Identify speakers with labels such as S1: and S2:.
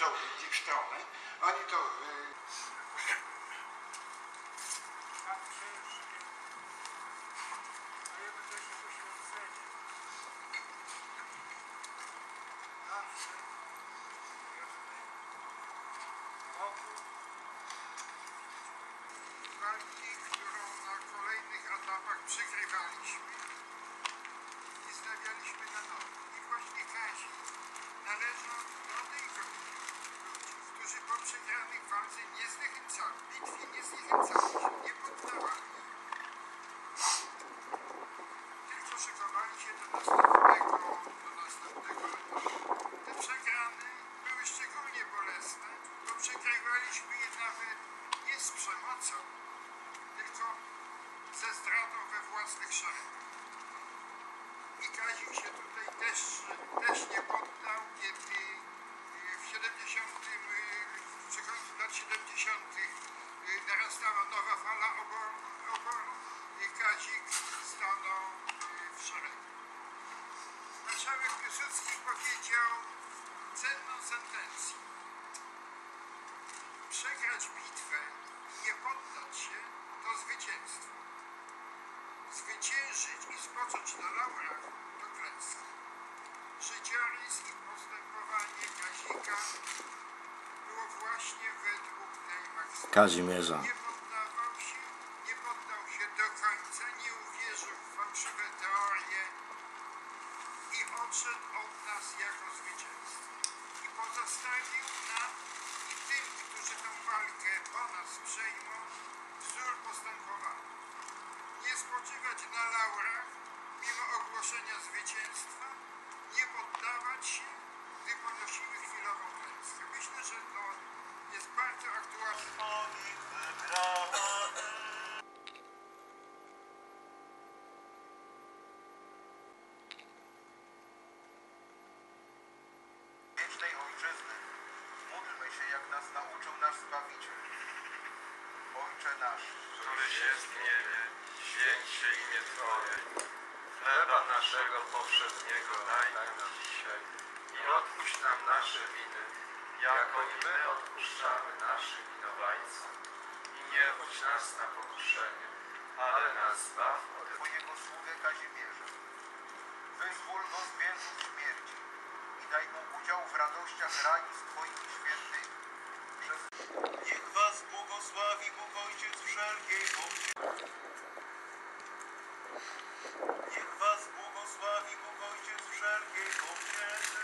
S1: z ich strony. Oni to... Walki, którą na kolejnych etapach przegrywaliśmy i stawialiśmy na nowo. I właśnie Kazi należą do tych ludzi, którzy po przegranych walce nie zniechęcali, bitwie nie zniechęcali się, nie poddawali, tylko szykowali się do następnego etapu. Te przegrane były szczególnie bolesne, bo przegrywaliśmy je nawet nie z przemocą, tylko ze zdradą we własnych szeregach. I Kazik się tutaj też nie poddał, kiedy przy końcu lat 70. narastała nowa fala oporu i Kazik stanął w szeregu. Marszałek Piłsudski powiedział cenną sentencję. Przegrać bitwę i nie poddać się to zwycięstwo. Zwyciężyć i spocząć na laurach to klęska. Życiorys i postępowanie Kazika było właśnie według tej maksymy.
S2: Kazimierza.
S1: Nie poddał się do końca, nie uwierzył w fałszywe teorie i odszedł od nas jako zwycięzca. I pozostawił nam i tym, którzy tę walkę po nas przejmą, wzór postępowania. Nie spoczywać na laurach, mimo ogłoszenia zwycięstwa, nie poddawać się, gdy ponosiły chwilową klęskę. Myślę, że to jest bardzo aktualne.
S3: Wiecznej Ojczyzny, módlmy się, jak nas nauczył nasz Zbawiciel. Ojcze nasz,
S4: któryś jest w niebie, święć się imię Twoje. Chleba naszego powszedniego daj nam dzisiaj i odpuść nam nasze winy, jako i my odpuszczamy naszym winowajcom. I nie wódź nas na pokuszenie, ale nas zbaw od
S3: Twojego sługę Kazimierza. Wyzwól go z więzów śmierci i daj mu udział w radościach raju z Twoimi świętymi. Niech was błogosławi Bóg Ojciec wszelkiej mocy. Niech was błogosławi Bóg Ojciec wszelkiej mocy.